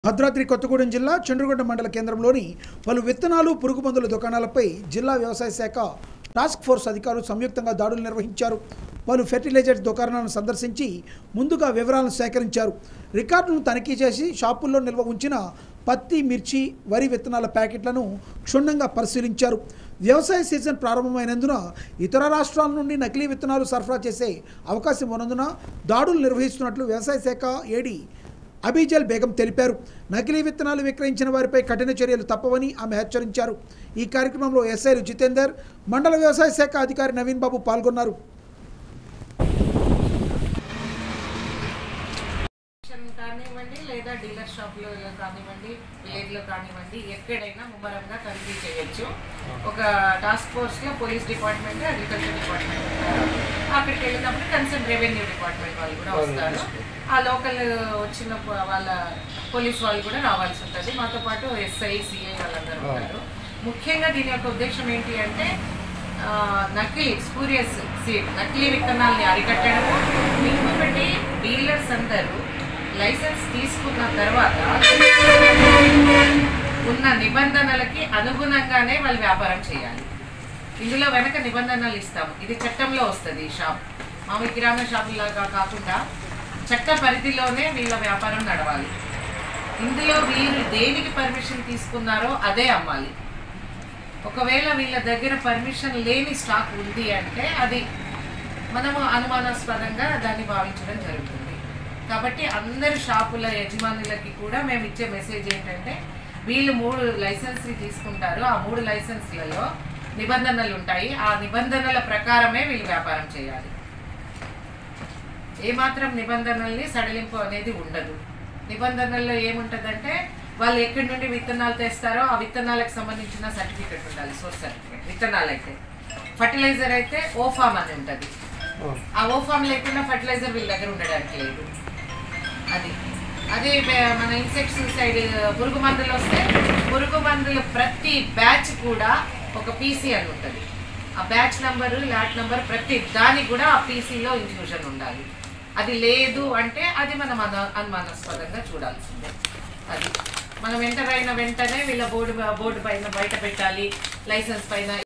భద్రాద్రి కొత్తగూడెం జిల్లా చంద్రగొండ మండల కేంద్రంలోని పలు విత్తనాలు పురుగు మందుల దుకాణాలపై జిల్లా వ్యవసాయ శాఖ టాస్క్ ఫోర్స్ అధికారులు సంయుక్తంగా దాడులు నిర్వహించారు. పలు ఫెర్టిలైజర్స్ దుకాణాలను సందర్శించి ముందుగా వివరాలను సేకరించారు. రికార్డులను తనిఖీ చేసి షాపుల్లో నిల్వ ఉంచిన పత్తి, మిర్చి, వరి విత్తనాల ప్యాకెట్లను క్షుణ్ణంగా పరిశీలించారు. వ్యవసాయ సీజన్ ప్రారంభమైనందున ఇతర రాష్ట్రాల నుండి నకిలీ విత్తనాలు సరఫరా చేసే అవకాశం ఉన్నందున దాడులు నిర్వహిస్తున్నట్లు వ్యవసాయ శాఖ ఏడీ అబీజల్ బేగం తెలిపారు. నకిలీ విత్తనాలు విక్రయించిన వారిపై కఠిన చర్యలు తప్పవని ఆమె హెచ్చరించారు. ఈ కార్యక్రమంలో ఎస్ఐలు జితేందర్, మండల వ్యవసాయ శాఖ అధికారి నవీన్ బాబు పాల్గొన్నారు. కానివ్వండి లేదా డీలర్ షాప్లో కానివ్వండి, విలేజ్లో కానివ్వండి, ఎక్కడైనా ముమ్మరంగా తనిఖీ చేయొచ్చు. ఒక టాస్క్ ఫోర్స్లో పోలీస్ డిపార్ట్మెంట్, అగ్రికల్చర్ డిపార్ట్మెంట్ ఉంటారు. అక్కడికి వెళ్ళినప్పుడు కన్సర్న్ రెవెన్యూ డిపార్ట్మెంట్ వాళ్ళు కూడా వస్తారు. ఆ లోకల్ వచ్చిన వాళ్ళ పోలీస్ వాళ్ళు కూడా రావాల్సి ఉంటుంది. మాతో పాటు ఎస్ఐ, సిఐ వాళ్ళందరూ ఉంటారు. ముఖ్యంగా దీని యొక్క ఉద్దేశం ఏంటి అంటే నకిలీ స్పూరియస్ సీడ్, నకిలీ విత్తనాలని అరికట్టడము. ఇంకొకటి డీలర్స్ అందరూ లైసెన్స్ తీసుకున్న తర్వాత ఉన్న నిబంధనలకి అనుగుణంగానే వాళ్ళు వ్యాపారం చేయాలి. ఇందులో వెనక నిబంధనలు ఇస్తాము. ఇది చట్టంలో వస్తుంది. ఈ షాప్ మామూలు కిరాణా షాపులాగా కాకుండా చట్ట పరిధిలోనే వీళ్ళ వ్యాపారం నడవాలి. ఇందులో వీళ్ళు దేనికి పర్మిషన్ తీసుకున్నారో అదే అమ్మాలి. ఒకవేళ వీళ్ళ దగ్గర పర్మిషన్ లేని స్టాక్ ఉంది అంటే అది మనము అనుమానాస్పదంగా దాన్ని భావించడం జరుగుతుంది. కాబట్టి అందరి షాపుల యజమానులకి కూడా మేము ఇచ్చే మెసేజ్ ఏంటంటే వీళ్ళు 3 లైసెన్స్లు తీసుకుంటారు. ఆ 3 లైసెన్స్లలో నిబంధనలు ఉంటాయి. ఆ నిబంధనల ప్రకారమే వీళ్ళు వ్యాపారం చేయాలి. ఏమాత్రం నిబంధనల్ని సడలింపు అనేది ఉండదు. నిబంధనల్లో ఏముంటుందంటే వాళ్ళు ఎక్కడి నుండి విత్తనాలు తెస్తారో ఆ విత్తనాలకు సంబంధించిన సర్టిఫికెట్ ఉండాలి, సోర్స్ సర్టిఫికెట్. విత్తనాలు అయితే, ఫర్టిలైజర్ అయితే ఓఫామ్ అని ఉంటుంది. ఆ ఓఫామ్ లేకుండా ఫర్టిలైజర్ వీళ్ళ దగ్గర ఉండడానికి లేదు. అదే మన ఇన్సెక్టిసైడ్ పురుగు మందులు వస్తే పురుగు మందులు ప్రతి బ్యాచ్ కూడా ఒక పీసీ అని ఉంటుంది. ఆ బ్యాచ్ నెంబరు, లాట్ నెంబర్ ప్రతి దానికి కూడా ఆ పీసీలో ఇంక్లూజన్ ఉండాలి. అది లేదు అంటే అది మనం అనుమానాస్పదంగా చూడాల్సిందే. అది మనం ఎంటర్ అయిన వెంటనే వీళ్ళ బోర్డు పైన బయట పెట్టాలి, లైసెన్స్ పైన.